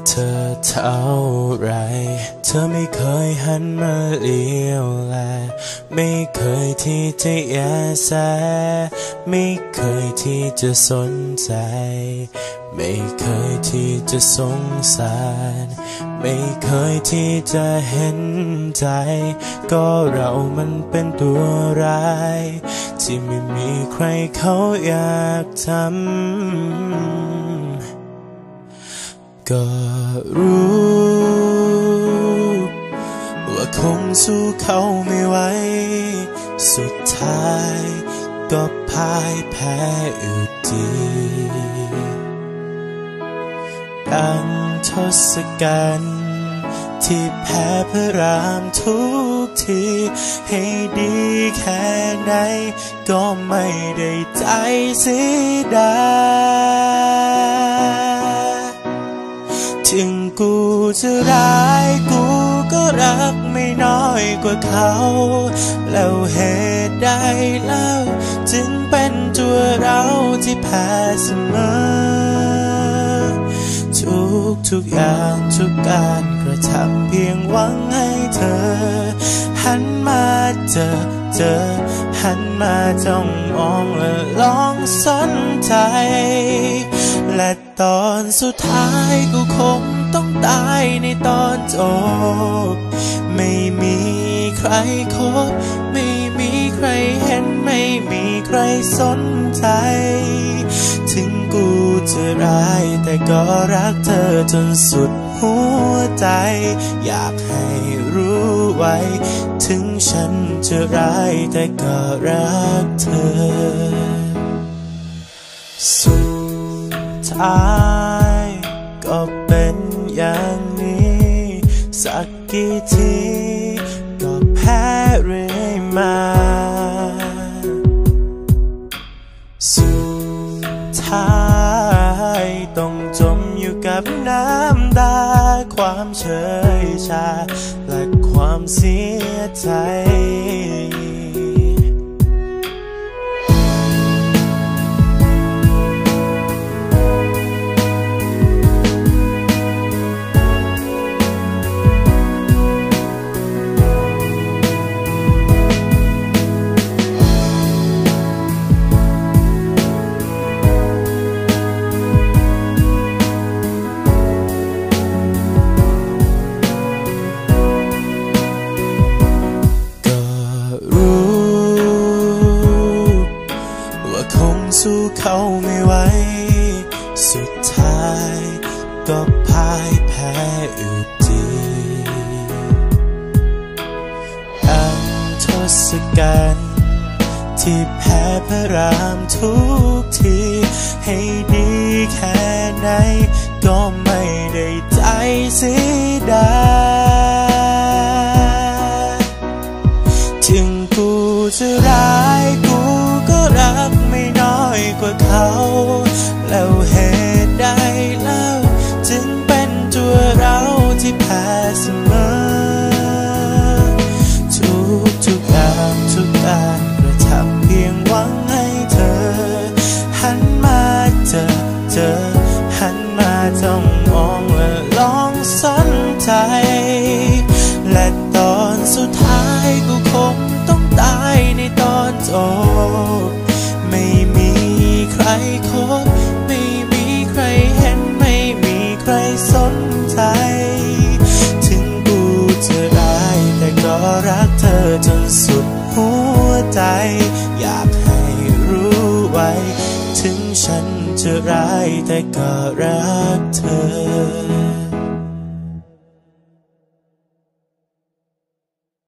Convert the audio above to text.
เธอเท่าไรเธอไม่เคยหันมาเลี้ยวแลไม่เคยที่จะแยแสไม่เคยที่จะสนใจไม่เคยที่จะสงสารไม่เคยที่จะเห็นใจก็เรามันเป็นตัวร้ายที่ไม่มีใครเขาอยากทำก็รู้ว่าคงสู้เขาไม่ไหวสุดท้ายก็พ่ายแพ้อยู่ดีดังทศกัณฐ์ที่แพ้พระรามทุกทีให้ดีแค่ไหนก็ไม่ได้ใจเสียดายถึงกูจะร้ายกูก็รักไม่น้อยกว่าเขาแล้วเหตุใดเล่าจึงเป็นตัวเราที่แพ้เสมอทุกอย่างทุกการกระทำเพียงหวังให้เธอหันมาเจอหันมาจ้องมองและลองสนใจและตอนสุดท้ายกูคงต้องตายในตอนจบไม่มีใครคบไม่มีใครเห็นไม่มีใครสนใจถึงกูจะร้ายแต่ก็รักเธอจนสุดหัวใจอยากให้รู้ไว้ถึงฉันจะร้ายแต่ก็รักเธอสุดท้ายก็เป็นอย่างนี้สักกี่ทีก็แพ้เรื่อยมาสุดท้ายต้องจมอยู่กับน้ำตาความเฉยชาและความเสียใจสู้เขาไม่ไหวสุดท้ายก็พ่ายแพ้อยู่ดีดังทศกัณฐ์ที่แพ้พระรามทุกทีให้ดีแค่ไหนก็ไม่ได้ใจเสียดายถึงกูจะร้ายกูก็รักไม่น้อยกว่าเขาแล้วเหตุใดเล่าจึงเป็นตัวเราที่แพ้เสมอทุกอย่างทุกการกระทำเพียงหวังให้เธอหันมาเจอหันมาจ้องมองและลองสนใจและตอนสุดท้ายกูคงต้องตายในตอนจบไม่มีใครคบไม่มีใครเห็นไม่มีใครสนใจถึงกูจะร้ายแต่ก็รักเธอจนสุดหัวใจอยากให้รู้ไว้ถึงฉันจะร้ายแต่ก็รักเธอ